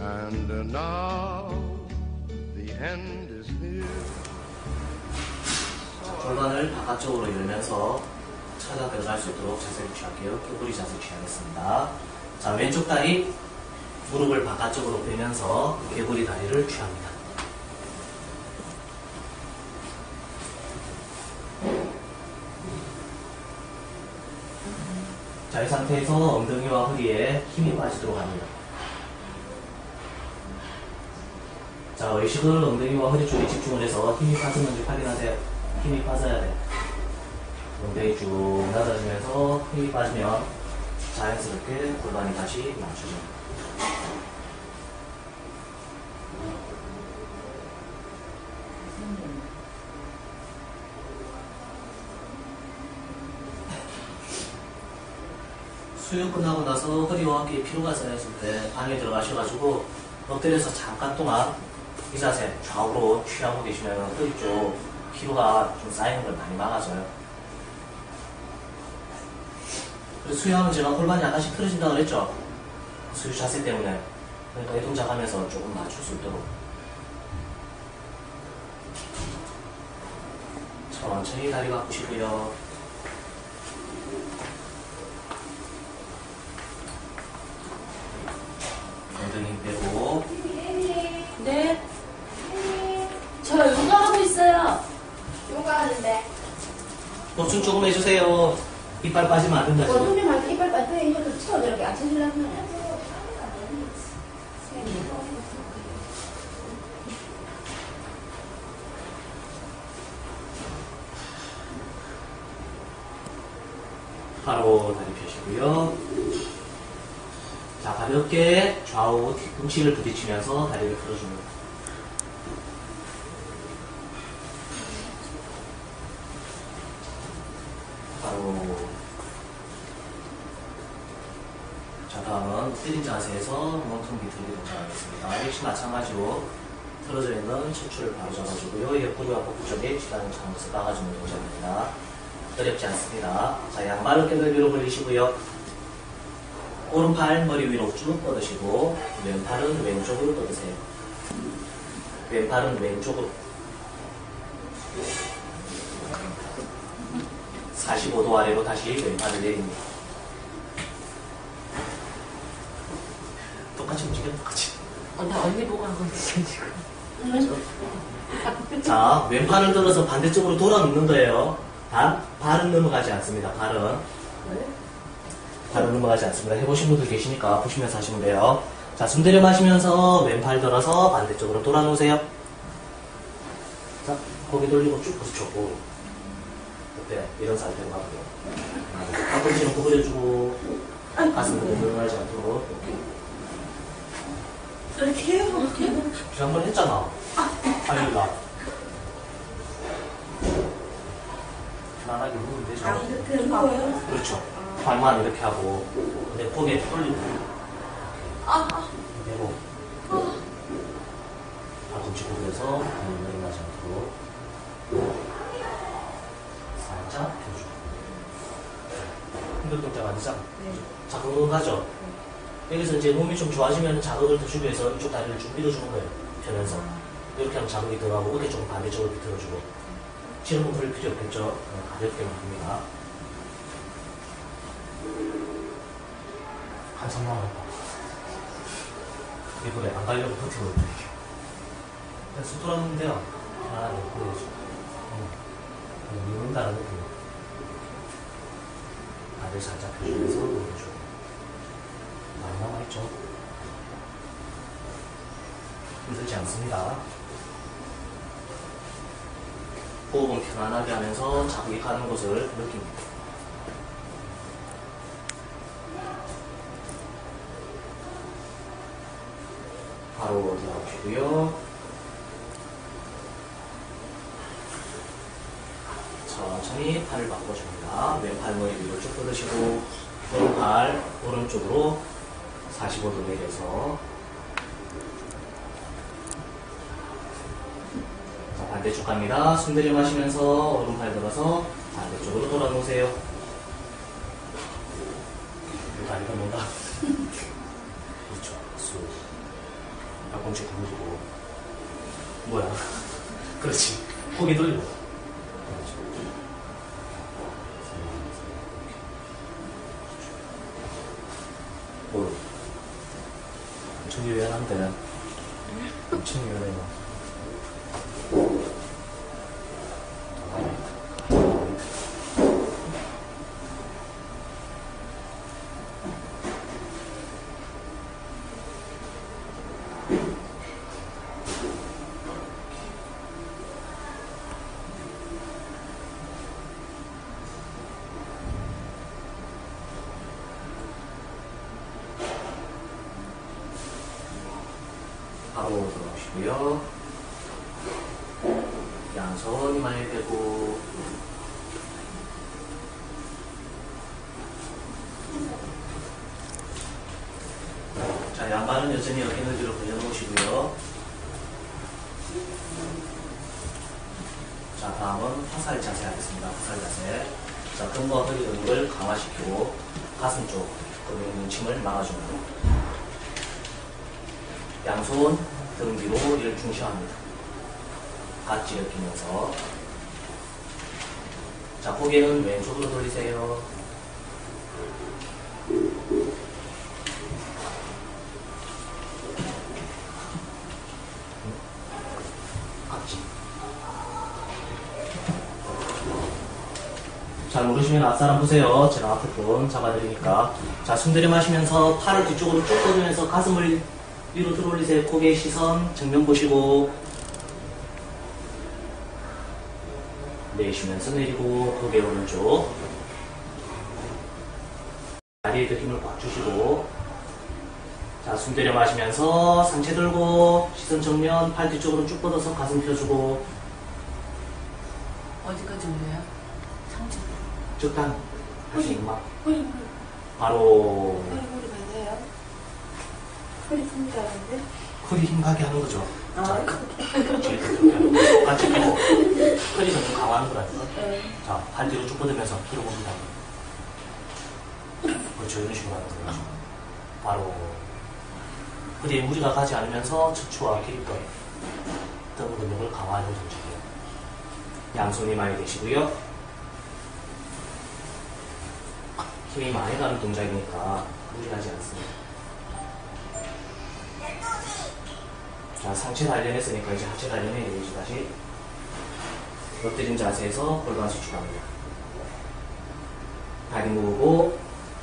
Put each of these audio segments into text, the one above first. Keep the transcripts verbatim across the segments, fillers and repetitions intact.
And uh, now the end is near. 골반을 바깥쪽으로 열면서 찾아 들어갈 수 있도록 자세를 취할게요. 깨구리 자세 취하겠습니다. 자, 왼쪽 다리 무릎을 바깥쪽으로 빼면서 개구리 다리를 취합니다. 자, 이 상태에서 엉덩이와 허리에 힘이 빠지도록 합니다. 자, 의식을 엉덩이와 허리 쪽에 집중을 해서 힘이 빠졌는지 확인하세요. 힘이 빠져야 돼. 엉덩이 쭉 낮아지면서 힘이 빠지면 자연스럽게 골반이 다시 맞춰집니다. 수영 끝나고 나서 허리와 어깨에 피로가 쌓였을 때 방에 들어가셔가지고 엎드려서 잠깐 동안 이 자세 좌우로 취하고 계시면 허리 쪽 피로가 좀 쌓이는 걸 많이 막아줘요. 그래서 수영하면 제가 골반이 약간씩 틀어진다고 그랬죠? 수유 자세 때문에. 그러니까 이 동작 하면서 조금 맞출 수 있도록 천천히 다리 바꾸시고요. 엉덩이 빼고. 네. 저 요가하고 있어요. 요가하는데. 보충 조금 해주세요. 이빨 빠지면 안 된다. 보통님한테 이빨 빠뜨려 이렇게 치워 이렇게 안 쳐주려면. 바로 다리 펴시고요. 자, 가볍게 좌우 뒤꿈치를 부딪히면서 다리를 풀어줍니다. 바로. 자, 다음은 엎드린 자세에서 몸통 비틀기 동작하겠습니다. 역시 마찬가지로 틀어져 있는 척추를 바로 잡아주고요. 옆구리와 복부 쪽에 지단을 잡아서 나가주는 동작입니다. 어렵지 않습니다. 자, 양발을 뼈를 위로 벌리시고요. 오른팔 머리 위로 쭉 뻗으시고 왼팔은 왼쪽으로 뻗으세요. 왼팔은 왼쪽으로 사십오 도 아래로 다시 왼팔을 내립니다. 똑같이 움직여, 똑같이. 어, 나 언니 보고 하고 있어, 지금. 자, 왼팔을 들어서 반대쪽으로 돌아 눕는 거예요. 발, 발은 넘어가지 않습니다. 발은. 발은 넘어가지 않습니다. 해보신 분들 계시니까 보시면서 하시면 돼요. 자, 숨 들여 마시면서 왼팔 들어서 반대쪽으로 돌아 놓으세요. 자, 고개 돌리고 쭉 부딪혀고. 어때요? 이런 상태로 가고요. 팔꿈치는 구부려주고, 가슴을 늘어나지 않도록. 이렇게 해요? 이렇게? 지난번에 했잖아. 아니다. 편안하게 누우면 되죠. 아, 이렇게 하는 거예요? 그렇죠. 발만 이렇게 하고, 내 고개 돌리고, 아, 아. 대고, 팔꿈치 구부려서 몸을 내려가지 않도록 살짝 펴주고. 힘들 동작 아니죠? 네. 자극하죠? 여기서 이제 몸이 좀 좋아지면 자극을 더 주기 위해서 이쪽 다리를 좀 밀어주는 거예요. 펴면서. 이렇게 하면 자극이 들어가고, 어깨 조금 반대쪽으로 비틀어주고. 지금 그럴 필요 없겠죠? 가볍게만 합니다. 한참 남았다. 이번에 안 가려고 버티고 있다. 그냥 쑥 돌았는데요. 편안하게 보여주고. 그냥 미운다는 느낌. 다리를 살짝 펴주면서 보여주고. 많이 남아있죠? 힘들지 않습니다. 호흡은 편안하게 하면서 자극이 가는 곳을 느낍니다. 바로 들어가시고요. 천천히 팔을 바꿔줍니다. 왼팔 머리 위로 쭉 뻗으시고 오른팔 오른쪽으로 사십오 도 내려서 자, 반대쪽 갑니다. 숨 들여 마시면서 오른팔 들어서 반대쪽으로 돌아 놓으세요. 다리가 뭔가 그렇죠. 쑥 팔꿈치 구부리고. 뭐야? 그렇지. 고개 돌리고. 뭐, 엄청 유연한데. 엄청 유연해요. 바로 들어오시고요. 양손 이마에 대고 자, 양발은 여전히 어깨 뒤로 벌려놓으시고요. 자, 다음은 화살 자세 하겠습니다. 화살 자세. 자, 등과 허리 근육을 강화시키고 가슴 쪽 근육 있는 침을 막아줍니다. 양손 등 뒤로 이를 중시합니다. 각지를 끼면서. 자, 고개는 왼쪽으로 돌리세요. 각지. 잘 모르시면 앞사람 보세요. 제가 앞에 분 잡아드리니까. 자, 숨 들이마시면서 팔을 뒤쪽으로 쭉 뻗으면서 가슴을 위로 들어올리세요. 고개 시선 정면 보시고. 내쉬면서 내리고 고개 오른쪽. 다리에도 힘을 꽉 주시고. 자, 숨 들여 마시면서 상체 들고 시선 정면, 팔 뒤쪽으로 쭉 뻗어서 가슴 펴주고. 어디까지 올려요? 상체. 적당 하시는 막 허리, 허리, 바로 허리, 허리 맞아요? 허리 큽니다, 근데? 허리 힘 가게 하는 거죠. 아, 자, 뒤에 똑같이 펴고 허리 좀 강화하는 거라서. 네. 자, 발 뒤로 쭉 뻗으면서 뒤로 봅니다. 그렇죠. 이런 식으로 하는 거예요. 바로 허리에 무리가 가지 않으면서 척추와 기립근 등 근육을 강화하는 동작이에요. 양손이 많이 되시고요. 힘이 많이 가는 동작이니까 무리하지 않습니다. 자, 상체 단련했으니까 이제 하체 단련해야 되죠. 다시 엎드린 자세에서 골반 수축합니다. 다리 모으고.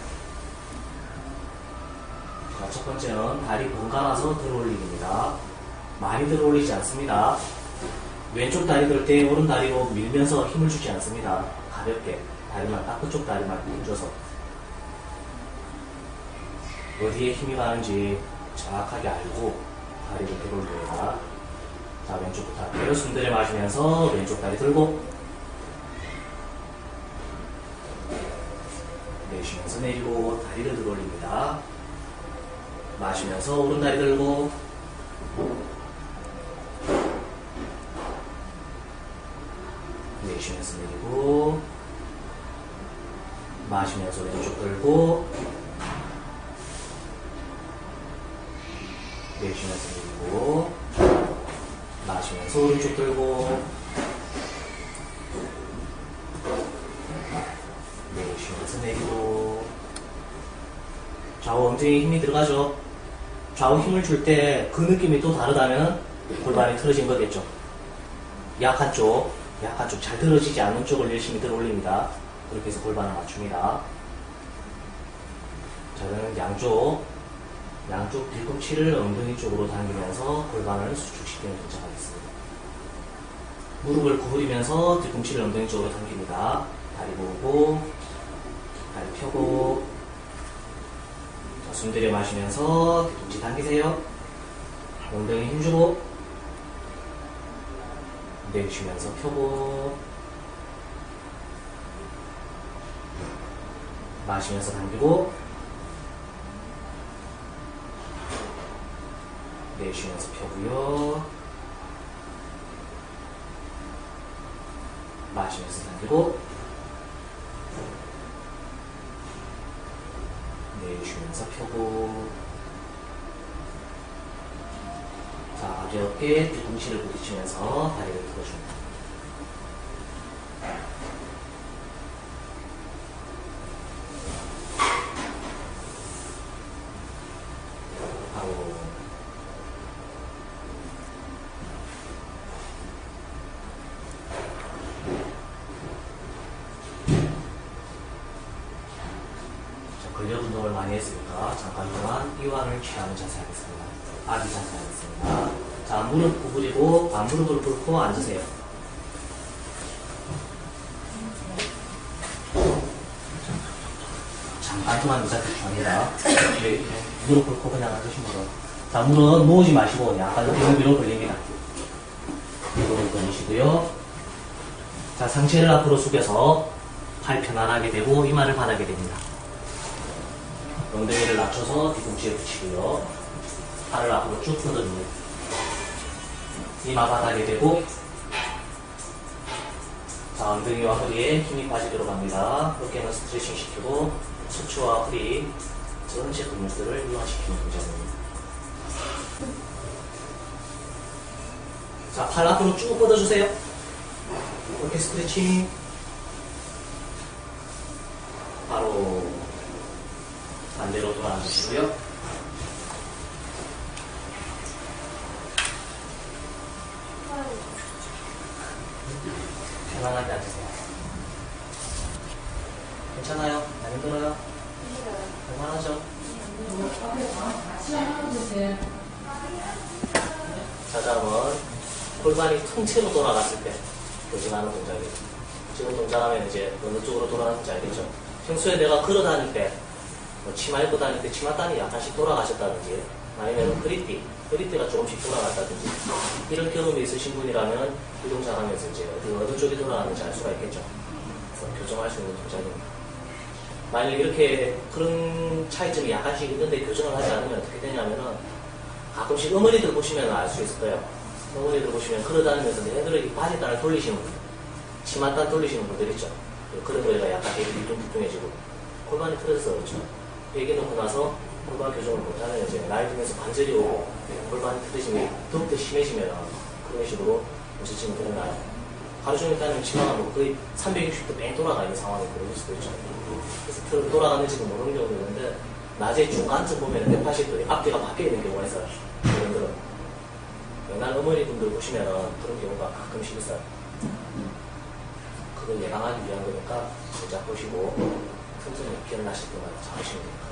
자, 첫 번째는 다리 번갈아서 들어올리기입니다. 많이 들어올리지 않습니다. 왼쪽 다리 들 때 오른 다리로 밀면서 힘을 주지 않습니다. 가볍게 다리만, 딱 그쪽 다리만 힘줘서 어디에 힘이 가는지 정확하게 알고 다리를 들어올려야. 자, 왼쪽부터 할게요. 숨 들여 마시면서 왼쪽 다리 들고 내쉬면서 내리고 다리를 들어올립니다. 마시면서 오른 다리 들고 내쉬면서 내리고 마시면서 왼쪽 들고 내쉬면서 내리고 마시면서 오른쪽 들고 내쉬면서 내리고. 좌우 엉덩이에 힘이 들어가죠. 좌우 힘을 줄 때 그 느낌이 또 다르다면 골반이 틀어진 거겠죠. 약한 쪽, 약한 쪽, 잘 들어지지 않는 쪽을 열심히 들어 올립니다. 그렇게 해서 골반을 맞춥니다. 저는 양쪽, 양쪽 뒤꿈치를 엉덩이 쪽으로 당기면서 골반을 수축시키는 동작하겠습니다. 무릎을 구부리면서 뒤꿈치를 엉덩이 쪽으로 당깁니다. 다리 모으고, 다리 펴고. 자, 숨 들여 마시면서 뒤꿈치 당기세요. 엉덩이 힘주고 내쉬면서 펴고 마시면서 당기고 내쉬면서 펴고요. 마시면서 당기고 내쉬면서 펴고 가볍게 뒤꿈치를 부딪히면서 다리를 들어줍니다. 바로 자, 근력 운동을 많이 했으니까 잠깐 동안 이완을 취하는 자세 하겠습니다. 아기 자세 하겠습니다. 자, 무릎 구부리고 반무릎을 꿇고 앉으세요. 잠깐 동안 의자 줍니다. 네, 무릎 꿇고 그냥 앉으시면 돼요. 자, 무릎 놓지 마시고 약간 뒤로 뒤로 벌립니다. 무릎을 벌리시고요. 자, 상체를 앞으로 숙여서 팔 편안하게 되고 이마를 바닥에 됩니다. 엉덩이를 낮춰서 뒤꿈치에 붙이고요. 팔을 앞으로 쭉 뻗어줍니다. 이마 바닥에 대고, 자, 엉덩이와 허리에 힘이 빠지도록 합니다. 어깨는 스트레칭 시키고 척추와 허리 전체 근육들을 이완시키는 동작입니다. 자, 팔 앞으로 쭉 뻗어주세요. 어깨 스트레칭. 바로 반대로 돌아앉으시고요. 편안하게 앉으세요. 괜찮아요? 안 힘들어요? 괜찮하죠? 자, 다음은 골반이 통째로 돌아갔을 때 교정하는 동작이에요. 지금 동작하면 이제 어느 쪽으로 돌아가는지 알겠죠? 평소에 내가 걸어 다닐 때, 뭐 치마 입고 다닐 때 치마단이 약간씩 돌아가셨다든지, 아니면 허리띠, 허리띠가 조금씩 돌아갔다든지, 이런 경험이 있으신 분이라면 이 동작 하면서 이제 어느 쪽이 돌아가는지 알 수가 있겠죠. 그래서 교정할 수 있는 동작입니다. 만약 이렇게 그런 차이점이 약간씩 있는데 교정을 하지 않으면 어떻게 되냐면은 가끔씩 어머니들 보시면 알 수 있을 거예요. 어머니들 보시면 걸어 다니면서 애들이 바지단을 돌리시는 분들, 치마단 돌리시는 분들 있죠. 그런 거에가 약간 되게 뒤뚱뒤뚱해지고 골반이 틀어져서 그렇죠. 얘기 놓고 나서 골반 교정을 못하면 이제 나이 들면서 관절이 오고 골반이 틀어짐이 더욱더 심해지면 그런 식으로 문제점이 드러나요. 하루 종일 다니면 치마가 뭐 거의 삼백육십 도 뺑 돌아가 있는 상황이 벌어질 수도 있죠. 그래서 돌아가는지도 모르는 경우도 있는데 낮에 중간쯤 보면 백팔십 도 앞뒤가 바뀌어 있는 경우가 있어요. 그런 거는 옛날 어머니분들 보시면 그런 경우가 가끔씩 있어요. 그걸 예방하기 위한 거니까 진짜 보시고 틈틈이 기억나실 때마다 잡으시면 됩니다.